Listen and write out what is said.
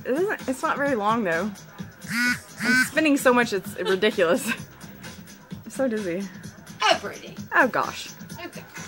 It's not very long though. I'm spinning so much it's ridiculous. I'm so dizzy. Oh, pretty. Oh gosh. Okay.